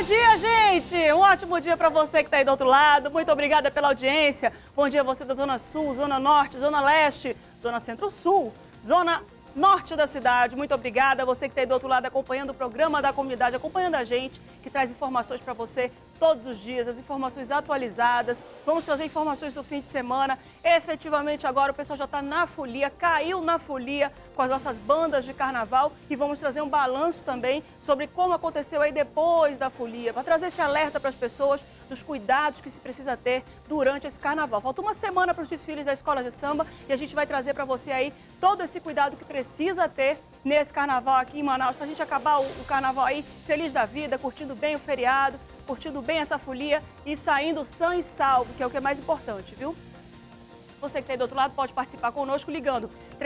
Bom dia, gente! Um ótimo dia para você que está aí do outro lado. Muito obrigada pela audiência. Bom dia a você da Zona Sul, Zona Norte, Zona Leste, Zona Centro-Sul, Zona Norte da cidade. Muito obrigada a você que está aí do outro lado acompanhando o programa da comunidade, acompanhando a gente, que traz informações para você todos os dias, as informações atualizadas. Vamos trazer informações do fim de semana. Efetivamente agora o pessoal já está na folia, caiu na folia com as nossas bandas de carnaval e vamos trazer um balanço também sobre como aconteceu aí depois da folia, para trazer esse alerta para as pessoas dos cuidados que se precisa ter durante esse carnaval. Falta uma semana para os desfiles da escola de samba e a gente vai trazer para você aí todo esse cuidado que precisa ter nesse carnaval aqui em Manaus, para a gente acabar o carnaval aí feliz da vida, curtindo bem o feriado, curtindo bem essa folia e saindo sã e salvo, que é o que é mais importante, viu? Você que está aí do outro lado pode participar conosco ligando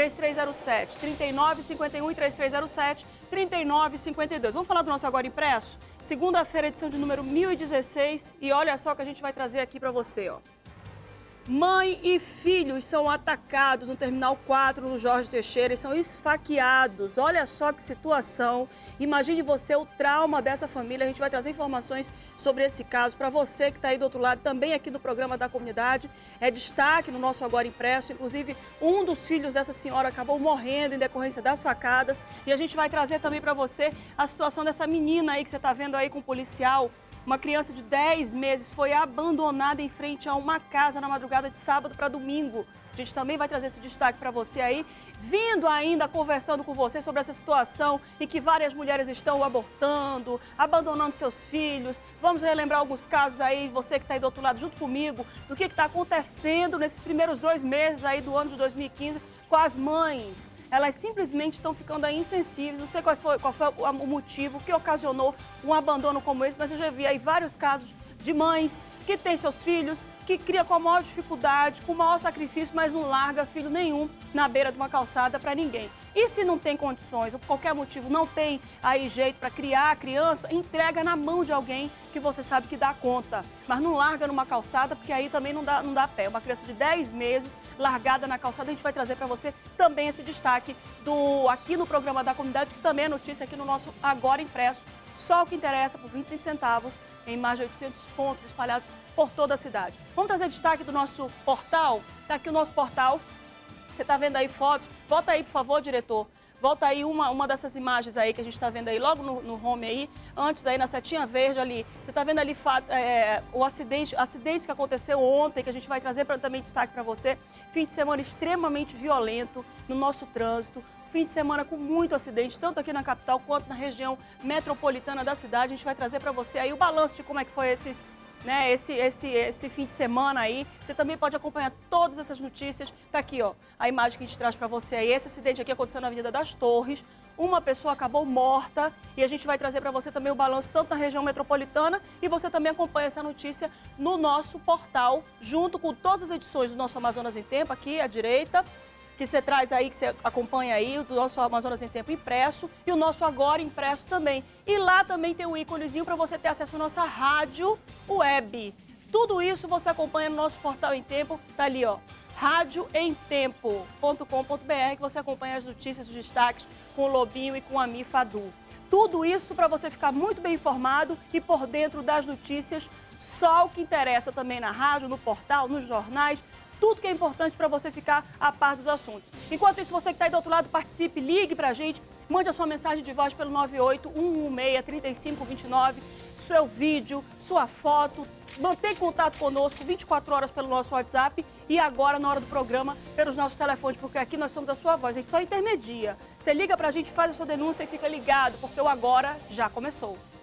3307-3951 e 3307-3952. Vamos falar do nosso Agora Impresso? Segunda-feira, edição de número 1016 e olha só o que a gente vai trazer aqui para você, ó. Mãe e filhos são atacados no Terminal 4, no Jorge Teixeira, e são esfaqueados. Olha só que situação. Imagine você o trauma dessa família. A gente vai trazer informações sobre esse caso para você que está aí do outro lado, também aqui no programa da comunidade. É destaque no nosso Agora Impresso. Inclusive, um dos filhos dessa senhora acabou morrendo em decorrência das facadas. E a gente vai trazer também para você a situação dessa menina aí que você está vendo aí com o policial. Uma criança de 10 meses foi abandonada em frente a uma casa na madrugada de sábado para domingo. A gente também vai trazer esse destaque para você aí, vindo ainda conversando com você sobre essa situação em que várias mulheres estão abortando, abandonando seus filhos. Vamos relembrar alguns casos aí, você que está aí do outro lado junto comigo, do que está acontecendo nesses primeiros 2 meses aí do ano de 2015 com as mães. Elas simplesmente estão ficando aí insensíveis, não sei qual foi o motivo que ocasionou um abandono como esse, mas eu já vi aí vários casos de mães que têm seus filhos, que cria com a maior dificuldade, com o maior sacrifício, mas não larga filho nenhum na beira de uma calçada para ninguém. E se não tem condições, ou por qualquer motivo não tem aí jeito para criar a criança, entrega na mão de alguém que você sabe que dá conta. Mas não larga numa calçada, porque aí também não dá pé. Uma criança de 10 meses largada na calçada, a gente vai trazer para você também esse destaque aqui no programa da comunidade, que também é notícia aqui no nosso Agora Impresso. Só o que interessa por 25 centavos, em mais de 800 pontos espalhados por toda a cidade. Vamos trazer destaque do nosso portal. Está aqui o nosso portal. Você está vendo aí fotos? Volta aí, por favor, diretor. Volta aí uma dessas imagens aí que a gente está vendo aí, logo no home aí, antes aí na setinha verde ali. Você está vendo ali o acidente que aconteceu ontem, que a gente vai trazer também destaque para você. Fim de semana extremamente violento no nosso trânsito. Fim de semana com muito acidente, tanto aqui na capital quanto na região metropolitana da cidade. A gente vai trazer para você aí o balanço de como é que foi esse fim de semana aí. Você também pode acompanhar todas essas notícias. Tá aqui, ó, a imagem que a gente traz para você aí. Esse acidente aqui aconteceu na Avenida das Torres. Uma pessoa acabou morta e a gente vai trazer para você também o balanço tanto na região metropolitana e você também acompanha essa notícia no nosso portal, junto com todas as edições do nosso Amazonas em Tempo, aqui à direita, que você traz aí, que você acompanha aí, do nosso Amazonas em Tempo impresso e o nosso Agora Impresso também. E lá também tem um íconezinho para você ter acesso à nossa rádio web. Tudo isso você acompanha no nosso portal em tempo, tá ali, ó, radioemtempo.com.br, que você acompanha as notícias, os destaques com o Lobinho e com a Mi Fadu. Tudo isso para você ficar muito bem informado e por dentro das notícias, só o que interessa também na rádio, no portal, nos jornais, tudo que é importante para você ficar a par dos assuntos. Enquanto isso, você que está aí do outro lado, participe, ligue para a gente, mande a sua mensagem de voz pelo 98-116-3529, seu vídeo, sua foto, mantenha contato conosco 24 horas pelo nosso WhatsApp e agora, na hora do programa, pelos nossos telefones, porque aqui nós somos a sua voz, a gente só intermedia. Você liga para a gente, faz a sua denúncia e fica ligado, porque o Agora já começou.